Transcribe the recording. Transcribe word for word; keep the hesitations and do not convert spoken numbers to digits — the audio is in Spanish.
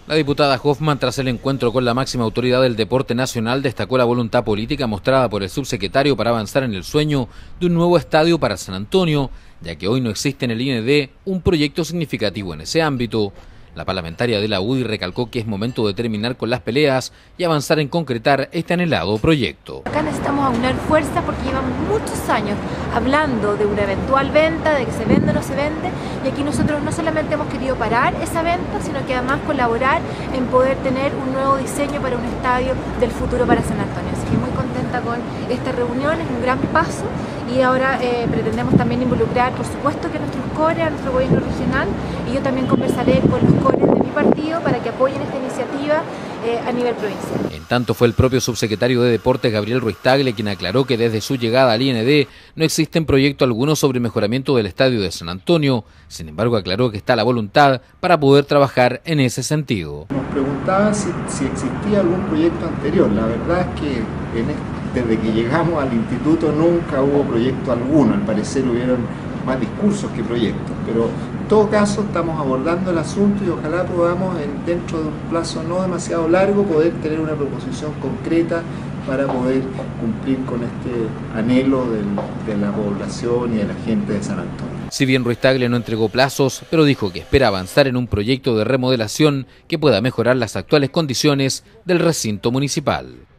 La diputada Hoffman, tras el encuentro con la máxima autoridad del deporte nacional, destacó la voluntad política mostrada por el subsecretario para avanzar en el sueño de un nuevo estadio para San Antonio, ya que hoy no existe en el I N D un proyecto significativo en ese ámbito. La parlamentaria de la U D I recalcó que es momento de terminar con las peleas y avanzar en concretar este anhelado proyecto. Acá necesitamos aunar fuerzas porque llevamos muchos años hablando de una eventual venta, de que se vende o no se vende, y aquí nosotros no solamente hemos querido parar esa venta, sino que además colaborar en poder tener un nuevo diseño para un estadio del futuro para San Antonio. Así que muy contenta con esta reunión, es un gran paso, y ahora eh, pretendemos también involucrar, por supuesto, que a nuestros cores, a nuestro gobierno regional, y yo también conversaré con los cores de mi partido para que apoyen esta iniciativa eh, a nivel provincial. En tanto, fue el propio subsecretario de Deportes, Gabriel Ruiz Tagle, quien aclaró que desde su llegada al I N D no existe proyecto alguno sobre mejoramiento del estadio de San Antonio. Sin embargo, aclaró que está la voluntad para poder trabajar en ese sentido. Nos preguntaba si, si existía algún proyecto anterior. La verdad es que en este, desde que llegamos al instituto nunca hubo proyecto alguno. Al parecer hubieron más discursos que proyectos, pero en todo caso estamos abordando el asunto y ojalá podamos en, dentro de un plazo no demasiado largo poder tener una proposición concreta para poder cumplir con este anhelo del, de la población y de la gente de San Antonio. Si bien Ruiz Tagle no entregó plazos, pero dijo que espera avanzar en un proyecto de remodelación que pueda mejorar las actuales condiciones del recinto municipal.